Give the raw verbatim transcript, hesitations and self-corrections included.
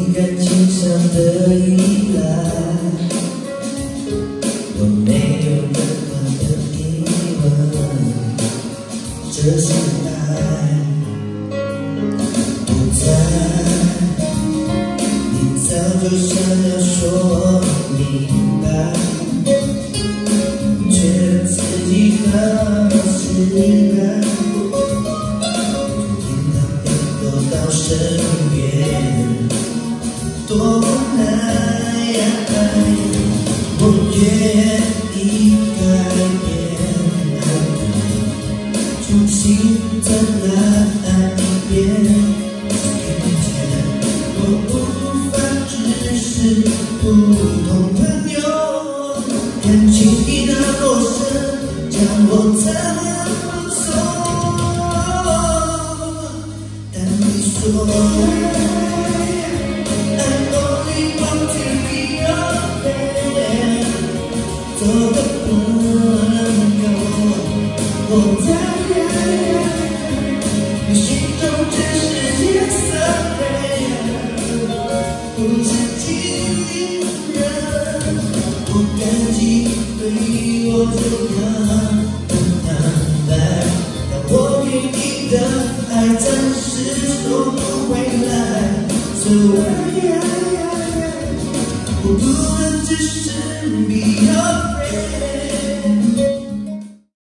你感情上的依赖，我没有任何的疑问，这是爱。不在，你早就想要说明白，却让自己好失败，天堂跌落到深渊，多难。我愿意改变，重新再来一遍。我无法只是普通朋友，感情已那么深，将我怎么放松？但你说。 做个朋友，我在你心中只是颜色黑，不是情人。不感激对我这样的坦白，但我愿意的爱暂时收不回来。所以，我不能只是必要。